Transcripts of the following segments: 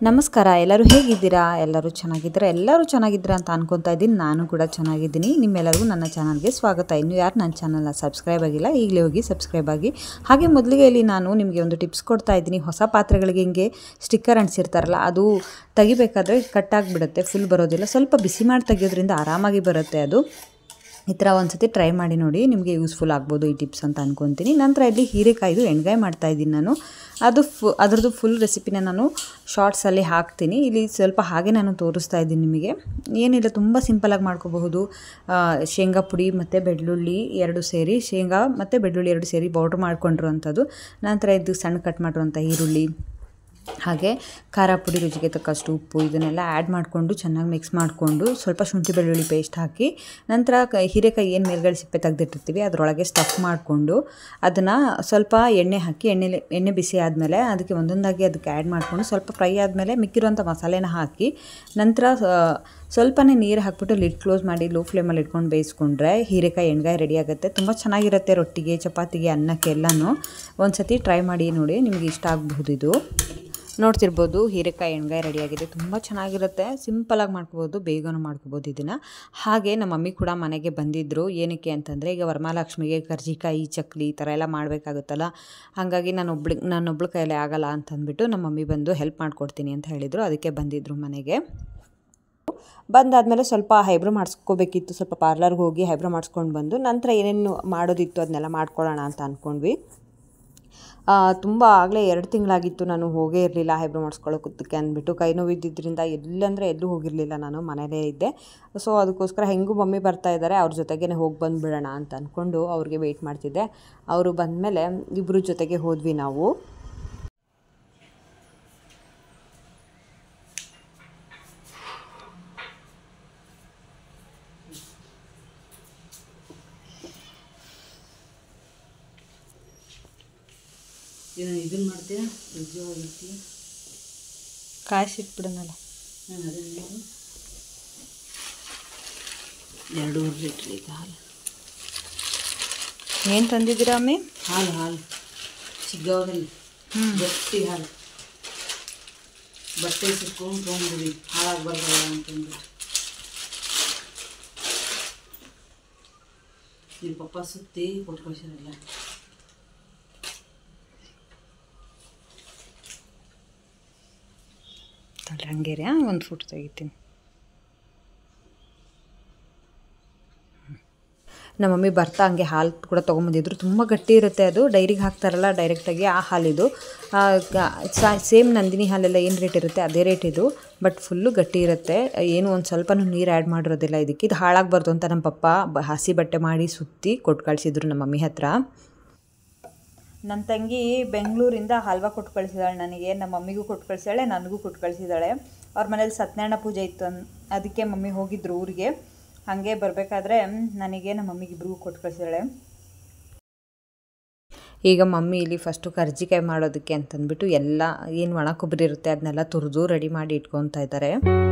ನಮಸ್ಕಾರ. ಎಲ್ಲರೂ ಹೇಗಿದ್ದೀರಾ? ಎಲ್ಲರೂ ಚೆನ್ನಾಗಿದ್ದೀರಾ ಅಂತ ಅನ್ಕೊತಾ ಇದ್ದೀನಿ. ನಾನು ಕೂಡ ಚೆನ್ನಾಗಿದ್ದೀನಿ. ನಿಮ್ಮೆಲ್ಲರಿಗೂ ನನ್ನ ಚಾನಲ್ಗೆ ಸ್ವಾಗತ. ಇನ್ನು ಯಾರು ನನ್ನ ಚಾನಲ್ನ ಸಬ್ಸ್ಕ್ರೈಬ್ ಆಗಿಲ್ಲ, ಈಗಲೇ ಹೋಗಿ ಸಬ್ಸ್ಕ್ರೈಬ್ ಆಗಿ. ಹಾಗೆ ಮೊದಲಿಗೆ ಇಲ್ಲಿ ನಾನು ನಿಮಗೆ ಒಂದು ಟಿಪ್ಸ್ ಕೊಡ್ತಾ ಇದ್ದೀನಿ. ಹೊಸ ಪಾತ್ರೆಗಳಿಗೆ ಹಿಂಗೆ ಸ್ಟಿಕ್ಕರ್ ಅಂಟಿಸಿರ್ತಾರಲ್ಲ, ಅದು ತೆಗಿಬೇಕಾದ್ರೆ ಕಟ್ಟಾಗಿಬಿಡುತ್ತೆ, ಫುಲ್ ಬರೋದಿಲ್ಲ. ಸ್ವಲ್ಪ ಬಿಸಿ ಮಾಡಿ ತೆಗಿಯೋದ್ರಿಂದ ಆರಾಮಾಗಿ ಬರುತ್ತೆ ಅದು. ಈ ಥರ ಒಂದು ಸತಿ ಟ್ರೈ ಮಾಡಿ ನೋಡಿ, ನಿಮಗೆ ಯೂಸ್ಫುಲ್ ಆಗ್ಬೋದು ಈ ಟಿಪ್ಸ್ ಅಂತ ಅಂದ್ಕೊತೀನಿ. ನಂತರ ಇಲ್ಲಿ ಹೀರೆಕಾಯಿದು ಎಣ್ಗಾಯಿ ಮಾಡ್ತಾಯಿದ್ದೀನಿ ನಾನು. ಅದರದ್ದು ಫುಲ್ ರೆಸಿಪಿನ ನಾನು ಶಾರ್ಟ್ಸಲ್ಲಿ ಹಾಕ್ತೀನಿ. ಇಲ್ಲಿ ಸ್ವಲ್ಪ ಹಾಗೆ ನಾನು ತೋರಿಸ್ತಾ ಇದ್ದೀನಿ ನಿಮಗೆ. ಏನಿಲ್ಲ, ತುಂಬ ಸಿಂಪಲಾಗಿ ಮಾಡ್ಕೋಬಹುದು. ಶೇಂಗಾ ಪುಡಿ ಮತ್ತು ಬೆಳ್ಳುಳ್ಳಿ ಎರಡು ಸೇರಿ, ಶೇಂಗಾ ಮತ್ತು ಬೆಳ್ಳುಳ್ಳಿ ಎರಡು ಸೇರಿ ಪೌಡ್ರ್ ಮಾಡ್ಕೊಂಡಿರುವಂಥದ್ದು. ನಂತರ ಇದು ಸಣ್ಣ ಕಟ್ ಮಾಡಿರುವಂಥ ಈರುಳ್ಳಿ, ಹಾಗೆ ಖಾರ ಪುಡಿ, ರುಚಿಗೆ ತಕ್ಕಷ್ಟು ಉಪ್ಪು, ಇದನ್ನೆಲ್ಲ ಆ್ಯಡ್ ಮಾಡಿಕೊಂಡು ಚೆನ್ನಾಗಿ ಮಿಕ್ಸ್ ಮಾಡಿಕೊಂಡು ಸ್ವಲ್ಪ ಶುಂಠಿ ಬೆಳ್ಳುಳ್ಳಿ ಪೇಸ್ಟ್ ಹಾಕಿ, ನಂತರ ಹೀರೆಕಾಯಿ ಏನು ಮೇಲ್ಗಡೆ ಸಿಪ್ಪೆ ತೆಗೆದಿಟ್ಟಿರ್ತೀವಿ ಅದರೊಳಗೆ ಸ್ಟಫ್ ಮಾಡಿಕೊಂಡು ಅದನ್ನು ಸ್ವಲ್ಪ ಎಣ್ಣೆ ಹಾಕಿ, ಎಣ್ಣೆ ಬಿಸಿ ಆದಮೇಲೆ ಅದಕ್ಕೆ ಒಂದೊಂದಾಗಿ ಅದಕ್ಕೆ ಆ್ಯಡ್ ಮಾಡಿಕೊಂಡು ಸ್ವಲ್ಪ ಫ್ರೈ ಆದಮೇಲೆ ಮಿಕ್ಕಿರುವಂಥ ಮಸಾಲೆನ ಹಾಕಿ, ನಂತರ ಸ್ವಲ್ಪನೇ ನೀರು ಹಾಕ್ಬಿಟ್ಟು ಲಿಡ್ ಕ್ಲೋಸ್ ಮಾಡಿ ಲೋ ಫ್ಲೇಮಲ್ಲಿ ಇಟ್ಕೊಂಡು ಬೇಯಿಸ್ಕೊಂಡ್ರೆ ಹೀರೆಕಾಯಿ ಎಣ್ಗಾಯಿ ರೆಡಿ ಆಗುತ್ತೆ. ತುಂಬ ಚೆನ್ನಾಗಿರುತ್ತೆ ರೊಟ್ಟಿಗೆ, ಚಪಾತಿಗೆ, ಅನ್ನಕ್ಕೆ ಎಲ್ಲನೂ. ಒಂದು ಸತಿ ಟ್ರೈ ಮಾಡಿ ನೋಡಿ, ನಿಮಗೆ ಇಷ್ಟ ಆಗಬಹುದು. ಇದು ನೋಡ್ತಿರ್ಬೋದು, ಹೀರೆಕಾಯಿ ಎಣ್ಗಾಯಿ ರೆಡಿಯಾಗಿದೆ. ತುಂಬ ಚೆನ್ನಾಗಿರುತ್ತೆ, ಸಿಂಪಲಾಗಿ ಮಾಡ್ಕೋಬೋದು, ಬೇಗನೂ ಮಾಡ್ಕೋಬೋದು ಇದನ್ನು. ಹಾಗೆ ನಮ್ಮ ಮಮ್ಮಿ ಕೂಡ ಮನೆಗೆ ಬಂದಿದ್ದರು. ಏನಕ್ಕೆ ಅಂತಂದರೆ, ಈಗ ವರಮಹಾಲಕ್ಷ್ಮಿಗೆ ಕರ್ಜಿಕಾಯಿ, ಚಕ್ಲಿ ಈ ಥರ ಎಲ್ಲ ಮಾಡಬೇಕಾಗುತ್ತಲ್ಲ, ಹಾಗಾಗಿ ನಾನೊಬ್ಳ ಕೈಯಲ್ಲಿ ಆಗಲ್ಲ ಅಂತಂದ್ಬಿಟ್ಟು ನಮ್ಮ ಮಮ್ಮಿ ಬಂದು ಹೆಲ್ಪ್ ಮಾಡಿಕೊಡ್ತೀನಿ ಅಂತ ಹೇಳಿದರು. ಅದಕ್ಕೆ ಬಂದಿದ್ದರು ಮನೆಗೆ. ಬಂದಾದಮೇಲೆ ಸ್ವಲ್ಪ ಹೈಬ್ರೋ ಮಾಡಿಸ್ಕೋಬೇಕಿತ್ತು. ಸ್ವಲ್ಪ ಪಾರ್ಲರ್ಗೆ ಹೋಗಿ ಹೈಬ್ರೋ ಮಾಡಿಸ್ಕೊಂಡು ಬಂದು ನಂತರ ಏನೇನು ಮಾಡೋದಿತ್ತು ಅದನ್ನೆಲ್ಲ ಮಾಡ್ಕೊಳ್ಳೋಣ ಅಂತ ಅಂದ್ಕೊಂಡ್ವಿ. ತುಂಬ ಆಗಲೇ 2 ತಿಂಗಳಾಗಿತ್ತು ನಾನು ಹೋಗೇ ಇರಲಿಲ್ಲ ಹೈಬ್ರೋ ಮಾಡಿಸ್ಕೊಳ್ಳೋದಕ್ಕೆ ಅಂದ್ಬಿಟ್ಟು. ಕೈ ನೋವಿದ್ದಿದ್ದರಿಂದ ಎಲ್ಲೂ ಹೋಗಿರಲಿಲ್ಲ, ನಾನು ಮನೇಲೇ ಇದ್ದೆ. ಸೊ ಅದಕ್ಕೋಸ್ಕರ ಹೆಂಗೂ ಮಮ್ಮಿ ಬರ್ತಾ ಇದ್ದಾರೆ, ಅವ್ರ ಜೊತೆಗೇ ಹೋಗಿ ಬಂದುಬಿಡೋಣ ಅಂತ ಅಂದ್ಕೊಂಡು ಅವ್ರಿಗೆ ವೆಯ್ಟ್ ಮಾಡ್ತಿದ್ದೆ. ಅವರು ಬಂದಮೇಲೆ ಇಬ್ಬರು ಜೊತೆಗೆ ಹೋದ್ವಿ ನಾವು. ಇದನ್ನು ಮಾಡ್ತೀರಾ, ನಿಜವಾಗಿರ್ತೀಯ ಕಾಯಿಸಿಟ್ಬಿಡೋಣಲ್ಲ. ನಾನು ಅದನ್ನು 2.5 ಲೀಟ್ರ್ ಈಗ ಹಾಲು. ಏನು ತಂದಿದ್ದೀರಾ ಅಮ್ಮಿ? ಹಾಲು ಚಿಗ್ಗಾವದಲ್ಲಿ ಗಟ್ಟಿ ಹಾಲು. ಬಟ್ಟೆ ಸಿಕ್ಕೊಂಡು ತೊಗೊಂಡ್ಬಿಡಿ, ಹಾಳಾಗಿ ಬರಲ್ಲ ಅಂತಂದ್ಬಿಟ್ಟು. ನಿಮ್ಮ ಪಪ್ಪ ಸುತ್ತಿ ಕೊಟ್ಟು ಕಳಿಸಿರಲ್ಲ. ಹಂಗೇರಿ ಒಂದು ಫುಟ್ ತೆಗಿತೀನಿ. ನಮ್ಮ ಮಮ್ಮಿ ಬರ್ತಾ ಹಂಗೆ ಹಾಲು ಕೂಡ ತೊಗೊಂಬಂದಿದ್ರು. ತುಂಬ ಗಟ್ಟಿ ಇರುತ್ತೆ ಅದು, ಡೈರಿಗೆ ಹಾಕ್ತಾರಲ್ಲ ಡೈರೆಕ್ಟಾಗಿ, ಆ ಹಾಲಿದು. ಸೇಮ್ ನಂದಿನಿ ಹಾಲೆಲ್ಲ ಏನು ರೇಟ್ ಇರುತ್ತೆ ಅದೇ ರೇಟ್ ಇದು, ಬಟ್ ಫುಲ್ಲು ಗಟ್ಟಿ ಇರುತ್ತೆ. ಏನು ಒಂದು ಸ್ವಲ್ಪನೂ ನೀರು ಆ್ಯಡ್ ಮಾಡಿರೋದಿಲ್ಲ ಇದಕ್ಕೆ. ಇದು ಹಾಳಾಗಬಾರ್ದು ಅಂತ ನಮ್ಮ ಪಪ್ಪ ಹಸಿ ಬಟ್ಟೆ ಮಾಡಿ ಸುತ್ತಿ ಕೊಟ್ಟು ಕಳಿಸಿದ್ರು ನಮ್ಮ ಮಮ್ಮಿ ಹತ್ರ. ನನ್ನ ತಂಗಿ ಬೆಂಗಳೂರಿಂದ ಹಲ್ವಾ ಕೊಟ್ಟು ಕಳಿಸಿದಾಳೆ ನನಗೆ, ನಮ್ಮ ಮಮ್ಮಿಗೂ ಕೊಟ್ಟು ಕಳಿಸಿದಾಳೆ, ನನಗೂ ಕೊಟ್ಟು ಕಳಿಸಿದಾಳೆ. ಅವ್ರ ಮನೇಲಿ ಸತ್ಯನಾರಾಯಣ ಪೂಜೆ ಇತ್ತು, ಅದಕ್ಕೆ ಮಮ್ಮಿ ಹೋಗಿದ್ರು ಊರಿಗೆ. ಹಾಗೆ ಬರಬೇಕಾದ್ರೆ ನನಗೆ ನಮ್ಮ ಮಮ್ಮಿಗಿಬ್ರಿಗೂ ಕೊಟ್ಟು ಕಳಿಸಿದಾಳೆ. ಈಗ ಮಮ್ಮಿ ಇಲ್ಲಿ ಫಸ್ಟು ಕರ್ಜಿಕಾಯಿ ಮಾಡೋದಕ್ಕೆ ಅಂತಂದ್ಬಿಟ್ಟು ಎಲ್ಲ ಏನು ಒಣ ಕೊಬ್ಬರಿ ಇರುತ್ತೆ ಅದನ್ನೆಲ್ಲ ತುರಿದು ರೆಡಿ ಮಾಡಿ ಇಟ್ಕೊತಾ ಇದ್ದಾರೆ.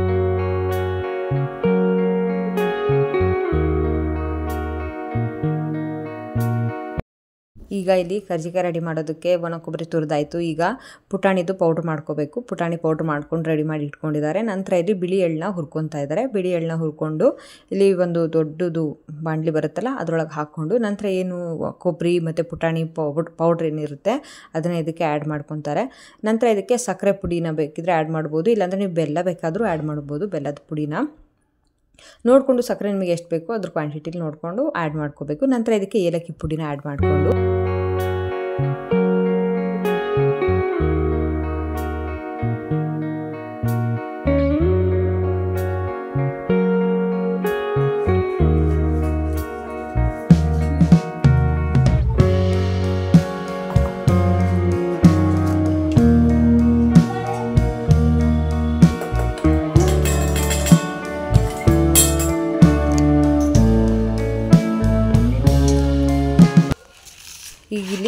ಈಗ ಇಲ್ಲಿ ಕರ್ಜಿಕಾಯಿ ರೆಡಿ ಮಾಡೋದಕ್ಕೆ ಒಣ ಕೊಬ್ಬರಿ ತುರಿದಾಯಿತು. ಈಗ ಪುಟಾಣಿದು ಪೌಡ್ರ್ ಮಾಡ್ಕೋಬೇಕು. ಪುಟಾಣಿ ಪೌಡ್ರ್ ಮಾಡ್ಕೊಂಡು ರೆಡಿ ಮಾಡಿ ಇಟ್ಕೊಂಡಿದ್ದಾರೆ. ನಂತರ ಇಲ್ಲಿ ಬಿಳಿ ಎಳ್ಳನ್ನ ಹುರ್ಕೊತಾ ಇದ್ದಾರೆ. ಬಿಳಿ ಎಳ್ಳನ್ನ ಹುರ್ಕೊಂಡು ಇಲ್ಲಿ ಒಂದು ದೊಡ್ಡದು ಬಾಣಲಿ ಬರುತ್ತಲ್ಲ ಅದರೊಳಗೆ ಹಾಕ್ಕೊಂಡು, ನಂತರ ಏನು ಕೊಬ್ಬರಿ ಮತ್ತು ಪುಟಾಣಿ ಪೌಡ್ರ್ ಏನಿರುತ್ತೆ ಅದನ್ನು ಇದಕ್ಕೆ ಆ್ಯಡ್ ಮಾಡ್ಕೊತಾರೆ. ನಂತರ ಇದಕ್ಕೆ ಸಕ್ಕರೆ ಪುಡಿನ ಬೇಕಿದ್ರೆ ಆ್ಯಡ್ ಮಾಡ್ಬೋದು, ಇಲ್ಲಾಂದರೆ ನೀವು ಬೆಲ್ಲ ಬೇಕಾದರೂ ಆ್ಯಡ್ ಮಾಡ್ಬೋದು. ಬೆಲ್ಲದ ಪುಡಿನ ನೋಡಿಕೊಂಡು, ಸಕ್ಕರೆ ನಿಮಗೆ ಎಷ್ಟು ಬೇಕೋ ಅದ್ರ ಕ್ವಾಂಟಿಟಿಲಿ ನೋಡಿಕೊಂಡು ಆ್ಯಡ್ ಮಾಡ್ಕೋಬೇಕು. ನಂತರ ಇದಕ್ಕೆ ಏಲಕ್ಕಿ ಪುಡಿನ ಆ್ಯಡ್ ಮಾಡಿಕೊಂಡು ಈಗ ಇಲ್ಲಿ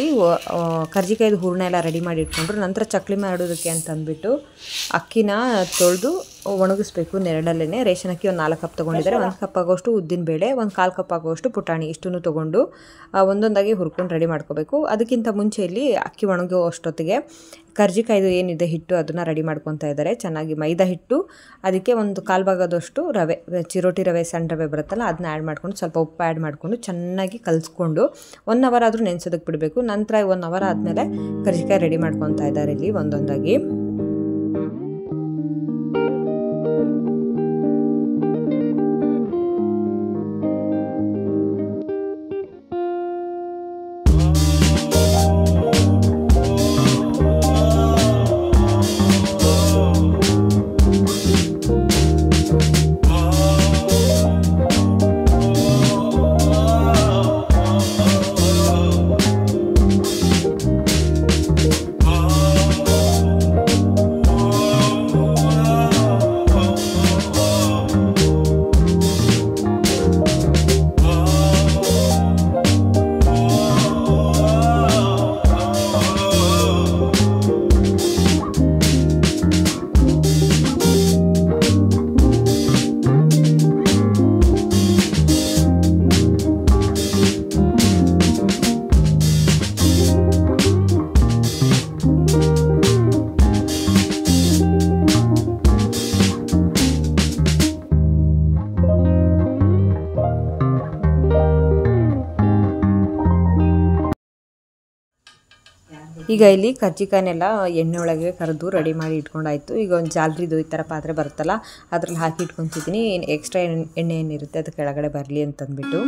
ಕರ್ಜಿಕಾಯ್ದು ಹೂರಣ ಎಲ್ಲ ರೆಡಿ ಮಾಡಿ ಇಟ್ಕೊಂಡ್ರು. ನಂತರ ಚಕ್ಲಿ ಮಾಡೋದಕ್ಕೆ ಅಂತಂದ್ಬಿಟ್ಟು ಅಕ್ಕಿನ ತೊಳೆದು ಒಣಗಿಸ್ಬೇಕು ನೆರಳಲ್ಲೇ. ರೇಷನ್ ಅಕ್ಕಿ ಒಂದು 4 ಕಪ್ ತೊಗೊಂಡಿದ್ದಾರೆ. 1 ಕಪ್ ಆಗೋಷ್ಟು ಉದ್ದಿನಬೇಳೆ, 1/4 ಕಪ್ ಆಗೋಷ್ಟು ಪುಟಾಣಿ ಇಷ್ಟನ್ನು ತೊಗೊಂಡು ಒಂದೊಂದಾಗಿ ಹುರ್ಕೊಂಡು ರೆಡಿ ಮಾಡ್ಕೋಬೇಕು. ಅದಕ್ಕಿಂತ ಮುಂಚೆ ಇಲ್ಲಿ ಅಕ್ಕಿ ಒಣಗೋ ಅಷ್ಟೊತ್ತಿಗೆ ಕರ್ಜಿಕಾಯ್ದು ಏನಿದೆ ಹಿಟ್ಟು ಅದನ್ನು ರೆಡಿ ಮಾಡ್ಕೊತಾ ಇದ್ದಾರೆ. ಚೆನ್ನಾಗಿ ಮೈದಾ ಹಿಟ್ಟು, ಅದಕ್ಕೆ ಒಂದು 1/4 ಭಾಗದಷ್ಟು ರವೆ, ಚಿರೋಟಿ ರವೆ, ಸಣ್ಣ ರವೆ ಬರುತ್ತಲ್ಲ ಅದನ್ನ ಆ್ಯಡ್ ಮಾಡ್ಕೊಂಡು ಸ್ವಲ್ಪ ಉಪ್ಪು ಆ್ಯಡ್ ಮಾಡಿಕೊಂಡು ಚೆನ್ನಾಗಿ ಕಲಿಸ್ಕೊಂಡು 1 ಅವರ್ ಆದರೂ ನೆನೆಸೋದಕ್ಕೆ ಬಿಡಬೇಕು. ನಂತರ 1 ಅವರ್ ಆದಮೇಲೆ ಕರ್ಜಿಕಾಯಿ ರೆಡಿ ಮಾಡ್ಕೊತಾ ಇದ್ದಾರೆ ಇಲ್ಲಿ ಒಂದೊಂದಾಗಿ. ಈಗ ಇಲ್ಲಿ ಕರ್ಜಿಕಾಯನ್ನೆಲ್ಲ ಎಣ್ಣೆ ಒಳಗೆ ಕರೆದು ರೆಡಿ ಮಾಡಿ ಇಟ್ಕೊಂಡಾಯಿತು. ಈಗ ಒಂದು ಜಾಲ್ರಿದು ಈ ಥರ ಪಾತ್ರೆ ಬರುತ್ತಲ್ಲ ಅದ್ರಲ್ಲಿ ಹಾಕಿ ಇಟ್ಕೊತಿದ್ದೀನಿ. ಎಕ್ಸ್ಟ್ರಾ ಎಣ್ಣೆ ಏನಿರುತ್ತೆ ಅದು ಕೆಳಗಡೆ ಬರಲಿ ಅಂತಂದ್ಬಿಟ್ಟು.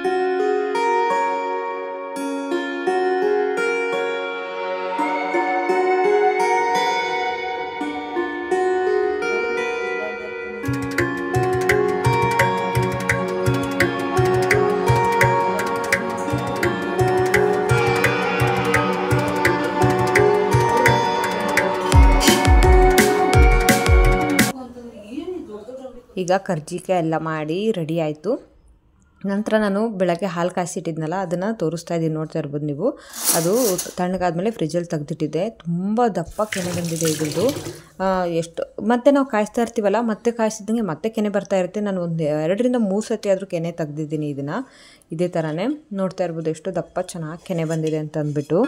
ಈಗ ಕರ್ಜಿಕಾಯಿ ಎಲ್ಲ ಮಾಡಿ ರೆಡಿ ಆಯಿತು. ನಂತರ ನಾನು ಬೆಳಗ್ಗೆ ಹಾಲು ಕಾಯಿಸಿಟ್ಟಿದ್ನಲ್ಲ ಅದನ್ನು ತೋರಿಸ್ತಾ ಇದ್ದೀನಿ, ನೋಡ್ತಾ ಇರ್ಬೋದು ನೀವು. ಅದು ತಣ್ಣಗಾದ್ಮೇಲೆ ಫ್ರಿಜ್ಜಲ್ಲಿ ತೆಗೆದಿಟ್ಟಿದ್ದೆ. ತುಂಬ ದಪ್ಪ ಕೆನೆ ಬಂದಿದೆ ಇದ್ರದ್ದು. ಎಷ್ಟು ಮತ್ತೆ ನಾವು ಕಾಯಿಸ್ತಾ ಇರ್ತೀವಲ್ಲ, ಮತ್ತೆ ಕಾಯಿಸಿದಂಗೆ ಮತ್ತೆ ಕೆನೆ ಬರ್ತಾ ಇರುತ್ತೆ. ನಾನು ಒಂದು 2 ರಿಂದ 3 ಸತಿ ಆದರೂ ಕೆನೆ ತೆಗೆದಿದ್ದೀನಿ ಇದನ್ನು. ಇದೇ ಥರನೇ ನೋಡ್ತಾ ಇರ್ಬೋದು ಎಷ್ಟು ದಪ್ಪ ಚೆನ್ನಾಗಿ ಕೆನೆ ಬಂದಿದೆ ಅಂತ ಅಂದ್ಬಿಟ್ಟು.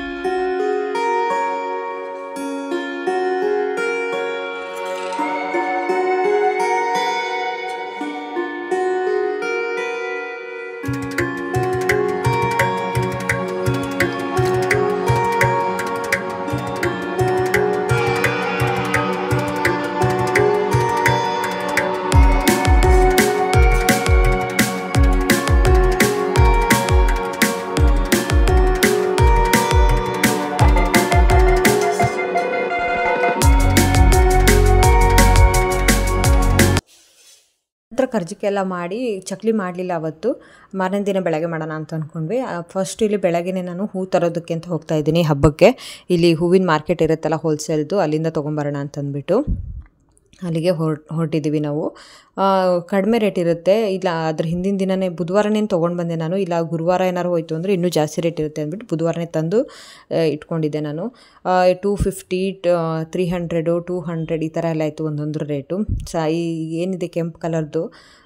ನಂತರ ಕರ್ಜಿಕಾಯಿ ಎಲ್ಲ ಮಾಡಿ ಚಕ್ಲಿ ಮಾಡಲಿಲ್ಲ ಅವತ್ತು. ಮಾರನೇ ದಿನ ಬೆಳಗ್ಗೆ ಮಾಡೋಣ ಅಂತ ಅಂದ್ಕೊಂಡ್ವಿ. ಫಸ್ಟ್ ಇಲ್ಲಿ ಬೆಳಗ್ಗೆನೇ ನಾನು ಹೂ ತರೋದಕ್ಕೆ ಅಂತ ಹೋಗ್ತಾ ಇದ್ದೀನಿ ಹಬ್ಬಕ್ಕೆ. ಇಲ್ಲಿ ಹೂವಿನ ಮಾರ್ಕೆಟ್ ಇರುತ್ತಲ್ಲ ಹೋಲ್ಸೇಲ್ದು, ಅಲ್ಲಿಂದ ತೊಗೊಂಬರೋಣ ಅಂತಂದ್ಬಿಟ್ಟು ಅಲ್ಲಿಗೆ ಹೊರಟಿದ್ದೀವಿ ನಾವು. ಕಡಿಮೆ ರೇಟ್ ಇರುತ್ತೆ. ಇಲ್ಲ ಅದ್ರ ಹಿಂದಿನ ದಿನವೇ ಬುಧವಾರನೇ ತೊಗೊಂಡು ಬಂದೆ ನಾನು. ಇಲ್ಲ ಗುರುವಾರ ಏನಾರು ಹೋಯಿತು ಅಂದರೆ ಇನ್ನೂ ಜಾಸ್ತಿ ರೇಟ್ ಇರುತ್ತೆ ಅಂದ್ಬಿಟ್ಟು ಬುಧವಾರನೇ ತಂದು ಇಟ್ಕೊಂಡಿದ್ದೆ ನಾನು. 250, 300, 200 ಈ ಥರ ಎಲ್ಲ ಆಯಿತು ಒಂದೊಂದು ರೇಟು. ಈ ಏನಿದೆ ಕೆಂಪು ಕಲರ್ದು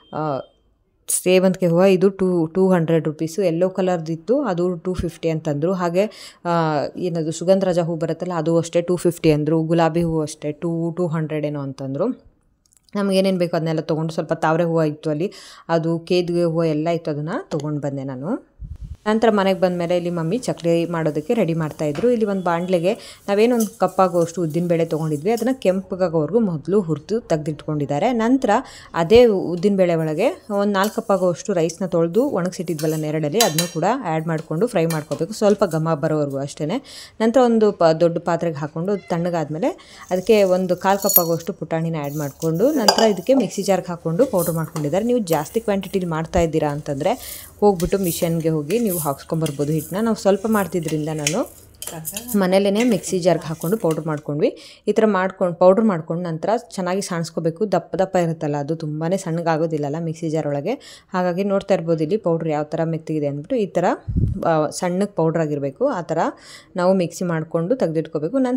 ಸೇವಂತಿಗೆ ಹೂವು, ಇದು 200 ರುಪೀಸು. ಯೆಲ್ಲೋ ಕಲರ್ದಿತ್ತು ಅದು 250 ಅಂತಂದರು. ಹಾಗೆ ಏನದು ಸುಗಂಧರಾಜ ಹೂ ಬರುತ್ತಲ್ಲ ಅದು ಅಷ್ಟೇ 250 ಅಂದರು. ಗುಲಾಬಿ ಹೂವು ಅಷ್ಟೇ 200 ಏನೋ ಅಂತಂದರು. ನಮಗೇನೇನು ಬೇಕೋ ಅದನ್ನೆಲ್ಲ ತೊಗೊಂಡು, ಸ್ವಲ್ಪ ತಾವರೆ ಹೂವು ಇತ್ತು ಅಲ್ಲಿ, ಅದು ಕೇದಿಗೆ ಹೂವು ಎಲ್ಲ ಇತ್ತು, ಅದನ್ನು ತೊಗೊಂಡು ಬಂದೆ ನಾನು. ನಂತರ ಮನೆಗೆ ಬಂದಮೇಲೆ ಇಲ್ಲಿ ಮಮ್ಮಿ ಚಕ್ಲಿ ಮಾಡೋದಕ್ಕೆ ರೆಡಿ ಮಾಡ್ತಾಯಿದ್ರು. ಇಲ್ಲಿ ಒಂದು ಬಾಣಲೆಗೆ ನಾವೇನೊಂದು ಕಪ್ ಆಗೋಷ್ಟು ಉದ್ದಿನಬೇಳೆ ತೊಗೊಂಡಿದ್ವಿ, ಅದನ್ನು ಕೆಂಪಗಾಗೋವರೆಗೂ ಮೊದಲು ಹುರಿದು ತೆಗೆದಿಟ್ಕೊಂಡಿದ್ದಾರೆ. ನಂತರ ಅದೇ ಉದ್ದಿನಬೇಳೆ ಒಳಗೆ ಒಂದು 4 ಕಪ್ ಆಗೋಷ್ಟು ರೈಸ್ನ ತೊಳೆದು ಒಣಗಿಸಿಟ್ಟಿದ್ವಲ್ಲ ನೆರಳಲ್ಲಿ, ಅದನ್ನು ಕೂಡ ಆ್ಯಡ್ ಮಾಡಿಕೊಂಡು ಫ್ರೈ ಮಾಡ್ಕೋಬೇಕು, ಸ್ವಲ್ಪ ಘಮ ಬರೋವರೆಗೂ ಅಷ್ಟೇ. ನಂತರ ಒಂದು ದೊಡ್ಡ ಪಾತ್ರೆಗೆ ಹಾಕ್ಕೊಂಡು ತಣ್ಣಗಾದ್ಮೇಲೆ ಅದಕ್ಕೆ ಒಂದು 1/4 ಕಪ್ ಆಗೋಷ್ಟು ಪುಟಾಣಿನ ಆ್ಯಡ್ ಮಾಡಿಕೊಂಡು ನಂತರ ಇದಕ್ಕೆ ಮಿಕ್ಸಿ ಜಾರ್ಗೆ ಹಾಕ್ಕೊಂಡು ಪೌಡ್ರ್ ಮಾಡ್ಕೊಂಡಿದ್ದಾರೆ. ನೀವು ಜಾಸ್ತಿ ಕ್ವಾಂಟಿಟಿಲಿ ಮಾಡ್ತಾ ಇದ್ದೀರಾ ಅಂತಂದರೆ ಹೋಗ್ಬಿಟ್ಟು ಮಿಷನ್ಗೆ ಹೋಗಿ ನೀವು ಹಾಕ್ಸ್ಕೊಂಬರ್ಬೋದು ಹಿಟ್ಟನ್ನ. ನಾವು ಸ್ವಲ್ಪ ಮಾಡ್ತಿದ್ರಿಂದ ನಾನು ಮನೇಲೇ ಮಿಕ್ಸಿ ಜಾರ್ಗೆ ಹಾಕ್ಕೊಂಡು ಪೌಡ್ರ್ ಮಾಡ್ಕೊಂಡ್ವಿ. ಈ ಥರ ಪೌಡ್ರ್ ಮಾಡ್ಕೊಂಡು ನಂತರ ಚೆನ್ನಾಗಿ ಸಾಣಿಸ್ಕೋಬೇಕು. ದಪ್ಪ ಇರುತ್ತಲ್ಲ ಅದು ತುಂಬಾ ಸಣ್ಣಗಾಗೋದಿಲ್ಲಲ್ಲ ಮಿಕ್ಸಿ ಜಾರ್ ಒಳಗೆ. ಹಾಗಾಗಿ ನೋಡ್ತಾ ಇರ್ಬೋದು ಇಲ್ಲಿ ಪೌಡ್ರ್ ಯಾವ ಥರ ಮೆತ್ತಗಿದೆ ಅಂದ್ಬಿಟ್ಟು. ಈ ಥರ ಸಣ್ಣಗೆ ಪೌಡ್ರ್ ಆಗಿರಬೇಕು, ಆ ಥರ ನಾವು ಮಿಕ್ಸಿ ಮಾಡಿಕೊಂಡು ತೆಗೆದಿಟ್ಕೋಬೇಕು. ನಂತರ ಇದಕ್ಕೆ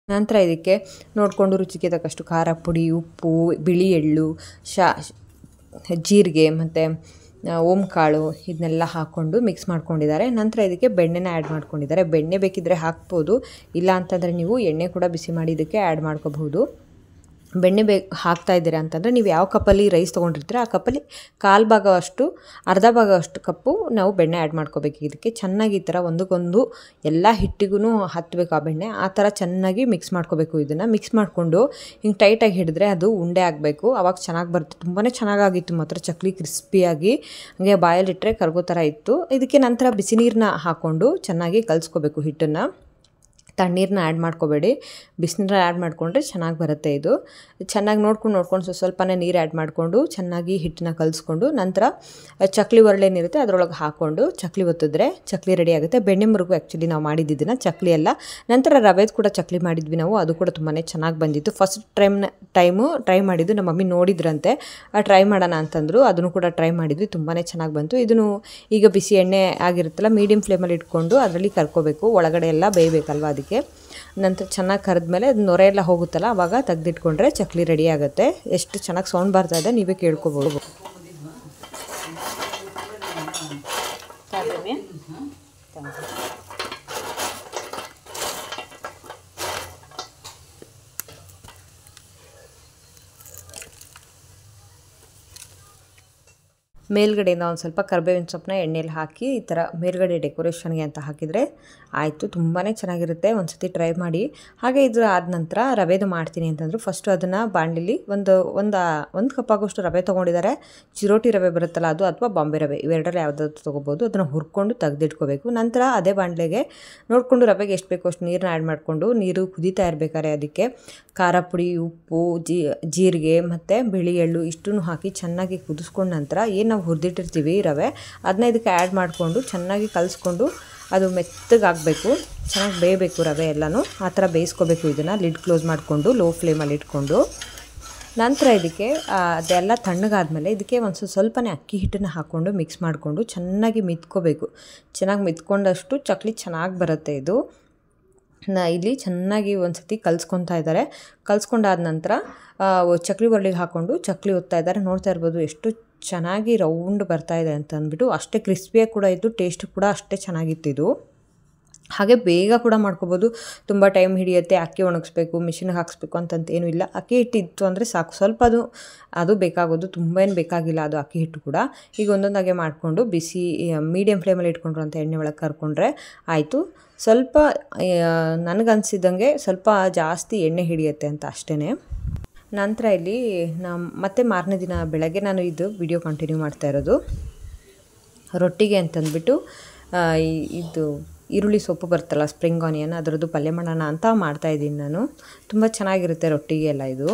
ನಂತರ ಇದಕ್ಕೆ ನೋಡಿಕೊಂಡು ರುಚಿಗೆ ತಕ್ಕಷ್ಟು ಖಾರ ಪುಡಿ, ಉಪ್ಪು, ಬಿಳಿ ಎಳ್ಳು, ಜೀರಿಗೆ ಮತ್ತು ಓಂಕಾಳು ಇದನ್ನೆಲ್ಲ ಹಾಕ್ಕೊಂಡು ಮಿಕ್ಸ್ ಮಾಡ್ಕೊಂಡಿದ್ದಾರೆ. ನಂತರ ಇದಕ್ಕೆ ಬೆಣ್ಣೆನ ಆ್ಯಡ್ ಮಾಡ್ಕೊಂಡಿದ್ದಾರೆ. ಬೆಣ್ಣೆ ಬೇಕಿದ್ದರೆ ಹಾಕ್ಬೋದು, ಇಲ್ಲ ಅಂತಂದರೆ ನೀವು ಎಣ್ಣೆ ಕೂಡ ಬಿಸಿ ಮಾಡಿ ಇದಕ್ಕೆ ಆ್ಯಡ್ ಮಾಡ್ಕೋಬಹುದು. ಬೆಣ್ಣೆ ಹಾಕ್ತಾ ಇದ್ದೀರಾ ಅಂತಂದರೆ ನೀವು ಯಾವ ಕಪ್ಪಲ್ಲಿ ರೈಸ್ ತೊಗೊಂಡಿರ್ತೀರ ಆ ಕಪ್ಪಲ್ಲಿ ಅರ್ಧ ಭಾಗ ಅಷ್ಟು ಕಪ್ಪು ನಾವು ಬೆಣ್ಣೆ ಆ್ಯಡ್ ಮಾಡ್ಕೋಬೇಕು. ಇದಕ್ಕೆ ಚೆನ್ನಾಗಿ ಈ ಥರ ಒಂದಕ್ಕೊಂದು ಎಲ್ಲ ಹಿಟ್ಟಿಗೂ ಹತ್ತಬೇಕು ಆ ಬೆಣ್ಣೆ. ಆ ಥರ ಚೆನ್ನಾಗಿ ಮಿಕ್ಸ್ ಮಾಡ್ಕೋಬೇಕು. ಇದನ್ನು ಮಿಕ್ಸ್ ಮಾಡಿಕೊಂಡು ಹಿಂಗೆ ಟೈಟಾಗಿ ಹಿಡಿದ್ರೆ ಅದು ಉಂಡೆ ಆಗಬೇಕು, ಆವಾಗ ಚೆನ್ನಾಗಿ ಬರುತ್ತೆ. ತುಂಬಾ ಚೆನ್ನಾಗಾಗಿತ್ತು ಮಾತ್ರ, ಚಕ್ಲಿ ಕ್ರಿಸ್ಪಿಯಾಗಿ ಹಾಗೆ ಬಾಯಲ್ಲಿಟ್ಟರೆ ಕರ್ಗೋ ಥರ ಇತ್ತು. ಇದಕ್ಕೆ ನಂತರ ಬಿಸಿ ನೀರನ್ನ ಹಾಕ್ಕೊಂಡು ಚೆನ್ನಾಗಿ ಕಲಿಸ್ಕೋಬೇಕು ಹಿಟ್ಟನ್ನು. ತಣ್ಣೀರನ್ನ ಆ್ಯಡ್ ಮಾಡ್ಕೋಬೇಡಿ, ಬಿಸಿನೀರು ಆ್ಯಡ್ ಮಾಡಿಕೊಂಡ್ರೆ ಚೆನ್ನಾಗಿ ಬರುತ್ತೆ. ಇದು ಚೆನ್ನಾಗಿ ನೋಡ್ಕೊಂಡು ಸ್ವಲ್ಪನೇ ನೀರು ಆ್ಯಡ್ ಮಾಡಿಕೊಂಡು ಚೆನ್ನಾಗಿ ಹಿಟ್ಟನ್ನ ಕಲಿಸ್ಕೊಂಡು ನಂತರ ಚಕ್ಲಿ ಒರಳೇನಿರುತ್ತೆ ಅದರೊಳಗೆ ಹಾಕ್ಕೊಂಡು ಚಕ್ಲಿ ಒತ್ತಿದ್ರೆ ಚಕ್ಲಿ ರೆಡಿ ಆಗುತ್ತೆ. ಬೆಣ್ಣೆ ಮುರುಗು ಆ್ಯಕ್ಚುಲಿ ನಾವು ಮಾಡಿದ್ದಿದ್ದನ್ನು ಚಕ್ಲಿ ಎಲ್ಲ. ನಂತರ ರವೆದು ಕೂಡ ಚಕ್ಲಿ ಮಾಡಿದ್ವಿ ನಾವು, ಅದು ಕೂಡ ತುಂಬಾ ಚೆನ್ನಾಗಿ ಬಂದಿತ್ತು. ಫಸ್ಟ್ ಟೈಮು ಟ್ರೈ ಮಾಡಿದ್ದು ನಮ್ಮ ಮಮ್ಮಿ ನೋಡಿದ್ರಂತೆ, ಟ್ರೈ ಮಾಡೋಣ ಅಂತಂದರು. ಅದನ್ನು ಕೂಡ ಟ್ರೈ ಮಾಡಿದ್ವಿ, ತುಂಬಾ ಚೆನ್ನಾಗಿ ಬಂತು. ಇದನ್ನು ಈಗ ಬಿಸಿ ಎಣ್ಣೆ ಆಗಿರುತ್ತಲ್ಲ ಮೀಡಿಯಮ್ ಫ್ಲೇಮಲ್ಲಿ ಇಟ್ಕೊಂಡು ಅದರಲ್ಲಿ ಕರ್ಕೋಬೇಕು, ಒಳಗಡೆ ಎಲ್ಲ ಬೇಯಬೇಕಲ್ವ ಅದಕ್ಕೆ. ನಂತರ ಚೆನ್ನಾಗಿ ಕರೆದ್ಮೇಲೆ ಅದು ನೊರೆ ಎಲ್ಲ ಹೋಗುತ್ತಲ್ಲ ಆವಾಗ ತೆಗೆದಿಟ್ಕೊಂಡ್ರೆ ಚಕ್ಲಿ ರೆಡಿ ಆಗುತ್ತೆ. ಎಷ್ಟು ಚೆನ್ನಾಗಿ ಸೌಂಡ್ ಬರ್ತಾ ಇದೆ ನೀವೇ ಕೇಳ್ಕೊಬೋದು. ಮೇಲ್ಗಡೆಯಿಂದ ಒಂದು ಸ್ವಲ್ಪ ಕರಿಬೇವಿನ ಸೊಪ್ಪನ್ನ ಎಣ್ಣೆಯಲ್ಲಿ ಹಾಕಿ ಈ ಥರ ಮೇಲ್ಗಡೆ ಡೆಕೋರೇಷನ್ಗೆ ಅಂತ ಹಾಕಿದರೆ ಆಯಿತು, ತುಂಬಾ ಚೆನ್ನಾಗಿರುತ್ತೆ. ಒಂದು ಸತಿ ಟ್ರೈ ಮಾಡಿ. ಹಾಗೆ ಇದು ಆದ ನಂತರ ರವೆದು ಮಾಡ್ತೀನಿ ಅಂತಂದರು. ಫಸ್ಟು ಅದನ್ನು ಬಾಣಲಿಲಿ ಒಂದು ಕಪ್ ಆಗೋಷ್ಟು ರವೆ ತೊಗೊಂಡಿದ್ದಾರೆ. ಚಿರೋಟಿ ರವೆ ಬರುತ್ತಲ್ಲ ಅದು, ಅಥವಾ ಬಾಂಬೆ ರವೆ, ಇವೆರಡರಲ್ಲಿ ಯಾವುದಾದ್ರು ತೊಗೋಬೋದು. ಅದನ್ನು ಹುರ್ಕೊಂಡು ತೆಗೆದಿಟ್ಕೋಬೇಕು. ನಂತರ ಅದೇ ಬಾಣಲೆಗೆ ನೋಡಿಕೊಂಡು ರವೆಗೆ ಎಷ್ಟು ಬೇಕೋ ಅಷ್ಟು ನೀರನ್ನ ಆ್ಯಡ್ ಮಾಡಿಕೊಂಡು, ನೀರು ಕುದೀತಾ ಇರಬೇಕಾದ್ರೆ ಅದಕ್ಕೆ ಖಾರ ಪುಡಿ, ಉಪ್ಪು, ಜೀರಿಗೆ ಮತ್ತು ಬಿಳಿ ಎಳ್ಳು ಇಷ್ಟನ್ನು ಹಾಕಿ ಚೆನ್ನಾಗಿ ಕುದಿಸ್ಕೊಂಡ ನಂತರ ಏನು ನಾವು ಹುರಿದಿಟ್ಟಿರ್ತೀವಿ ರವೆ ಅದನ್ನ ಇದಕ್ಕೆ ಆ್ಯಡ್ ಮಾಡಿಕೊಂಡು ಚೆನ್ನಾಗಿ ಕಲಿಸ್ಕೊಂಡು ಅದು ಮೆತ್ತಗಾಗಬೇಕು, ಚೆನ್ನಾಗಿ ಬೇಯಬೇಕು ರವೆ ಎಲ್ಲನೂ. ಆ ಥರ ಬೇಯಿಸ್ಕೋಬೇಕು. ಇದನ್ನು ಲಿಡ್ ಕ್ಲೋಸ್ ಮಾಡಿಕೊಂಡು ಲೋ ಫ್ಲೇಮಲ್ಲಿ ಇಟ್ಕೊಂಡು ನಂತರ ಇದಕ್ಕೆ ಅದೆಲ್ಲ ತಣ್ಣಗಾದ್ಮೇಲೆ ಇದಕ್ಕೆ ಒಂದು ಸ್ವಲ್ಪನೇ ಅಕ್ಕಿ ಹಿಟ್ಟನ್ನು ಹಾಕ್ಕೊಂಡು ಮಿಕ್ಸ್ ಮಾಡಿಕೊಂಡು ಚೆನ್ನಾಗಿ ಮಿತ್ಕೋಬೇಕು. ಚೆನ್ನಾಗಿ ಮಿತ್ಕೊಂಡಷ್ಟು ಚಕ್ಲಿ ಚೆನ್ನಾಗಿ ಬರುತ್ತೆ. ಇದು ಇಲ್ಲಿ ಚೆನ್ನಾಗಿ ಒಂದು ಸತಿ ಕಲಿಸ್ಕೊತಾ ಇದ್ದಾರೆ. ಕಲಿಸ್ಕೊಂಡಾದ ನಂತರ ಚಕ್ಲಿ ಒರಳಿಗೆ ಹಾಕ್ಕೊಂಡು ಚಕ್ಲಿ ಒತ್ತಾ ಇದ್ದಾರೆ. ನೋಡ್ತಾ ಇರ್ಬೋದು ಎಷ್ಟು ಚೆನ್ನಾಗಿ ರೌಂಡ್ ಬರ್ತಾ ಇದೆ ಅಂತ ಅಂದ್ಬಿಟ್ಟು. ಅಷ್ಟೇ ಕ್ರಿಸ್ಪಿಯಾಗಿ ಕೂಡ ಇತ್ತು, ಟೇಸ್ಟ್ ಕೂಡ ಅಷ್ಟೇ ಚೆನ್ನಾಗಿತ್ತಿದು. ಹಾಗೆ ಬೇಗ ಕೂಡ ಮಾಡ್ಕೋಬೋದು, ತುಂಬ ಟೈಮ್ ಹಿಡಿಯುತ್ತೆ. ಅಕ್ಕಿ ಒಣಗಿಸ್ಬೇಕು, ಮಿಷಿನ್ಗೆ ಹಾಕಿಸ್ಬೇಕು ಅಂತಂತೇನೂ ಇಲ್ಲ. ಅಕ್ಕಿ ಹಿಟ್ಟು ಇತ್ತು ಅಂದರೆ ಸಾಕು, ಸ್ವಲ್ಪ ಅದು ಬೇಕಾಗೋದು, ತುಂಬ ಏನು ಬೇಕಾಗಿಲ್ಲ ಅದು ಅಕ್ಕಿ ಹಿಟ್ಟು ಕೂಡ. ಈಗ ಒಂದೊಂದಾಗೆ ಮಾಡಿಕೊಂಡು ಬಿಸಿ ಮೀಡಿಯಮ್ ಫ್ಲೇಮಲ್ಲಿ ಇಟ್ಕೊಂಡ್ರು ಅಂತ ಎಣ್ಣೆ ಒಳಗೆ ಕರ್ಕೊಂಡ್ರೆ ಆಯಿತು. ಸ್ವಲ್ಪ ನನಗನ್ಸಿದಂಗೆ ಸ್ವಲ್ಪ ಜಾಸ್ತಿ ಎಣ್ಣೆ ಹಿಡಿಯುತ್ತೆ ಅಂತ ಅಷ್ಟೇ. ನಂತರ ಇಲ್ಲಿ ಮತ್ತೆ ಮಾರನೇ ದಿನ ಬೆಳಗ್ಗೆ ನಾನು ಇದು ವಿಡಿಯೋ ಕಂಟಿನ್ಯೂ ಮಾಡ್ತಾ ಇರೋದು. ರೊಟ್ಟಿಗೆ ಅಂತಂದ್ಬಿಟ್ಟು ಇದು ಈರುಳ್ಳಿ ಸೊಪ್ಪು ಬರ್ತಲ್ಲ, ಸ್ಪ್ರಿಂಗ್ ಆನಿಯನ್, ಅದರದ್ದು ಪಲ್ಯ ಮಾಡೋಣ ಅಂತ ಮಾಡ್ತಾಯಿದ್ದೀನಿ ನಾನು. ತುಂಬ ಚೆನ್ನಾಗಿರುತ್ತೆ ರೊಟ್ಟಿಗೆ ಎಲ್ಲ ಇದು.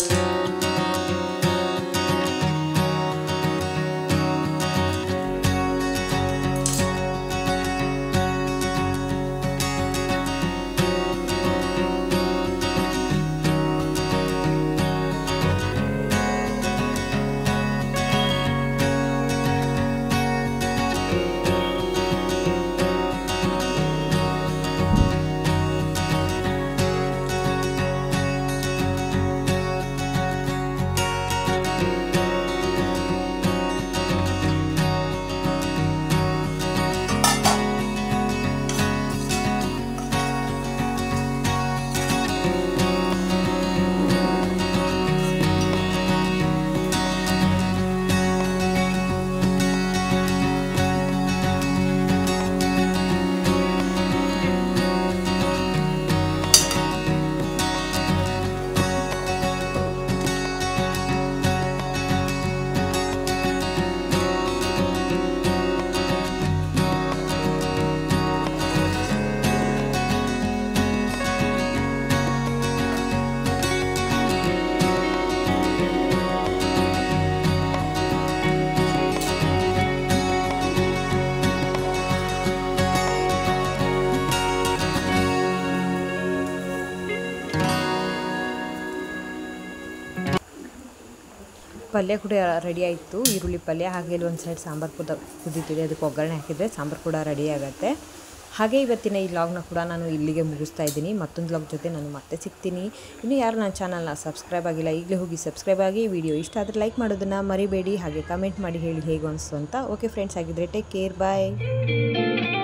ಪಲ್ಯ ಕೂಡ ರೆಡಿ ಆಯಿತು, ಈರುಳ್ಳಿ ಪಲ್ಯ. ಹಾಗೆ ಇಲ್ಲಿ ಒಂದು ಸೈಡ್ ಸಾಂಬಾರು ಕುದೀತಿದೆ, ಅದಕ್ಕೆ ಒಗ್ಗರಣೆ ಹಾಕಿದರೆ ಸಾಂಬಾರು ಕೂಡ ರೆಡಿ ಆಗುತ್ತೆ. ಹಾಗೆ ಇವತ್ತಿನ ಈ ವ್ಲಾಗ್ನ ಕೂಡ ನಾನು ಇಲ್ಲಿಗೆ ಮುಗಿಸ್ತಾ ಇದ್ದೀನಿ. ಮತ್ತೊಂದು ವ್ಲಾಗ್ ಜೊತೆ ನಾನು ಮತ್ತೆ ಸಿಗ್ತೀನಿ. ಇನ್ನು ಯಾರು ನನ್ನ ಚಾನಲ್ನ ಸಬ್ಸ್ಕ್ರೈಬ್ ಆಗಿಲ್ಲ ಈಗಲೇ ಹೋಗಿ ಸಬ್ಸ್ಕ್ರೈಬ್ ಆಗಿ. ವಿಡಿಯೋ ಇಷ್ಟ ಆದರೆ ಲೈಕ್ ಮಾಡೋದನ್ನು ಮರಿಬೇಡಿ. ಹಾಗೆ ಕಮೆಂಟ್ ಮಾಡಿ ಹೇಳಿ ಹೇಗೆ ಅನಿಸ್ತು ಅಂತ. ಓಕೆ ಫ್ರೆಂಡ್ಸ್, ಆಗಿದ್ದರೆ ಟೇಕ್ ಕೇರ್, ಬಾಯ್.